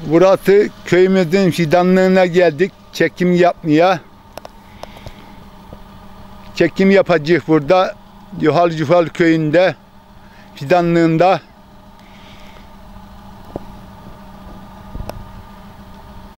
Burası köyümüzün fidanlığına geldik. Çekim yapmaya. Çekim yapacağız burada. Yuhal Cufal köyünde fidanlığında.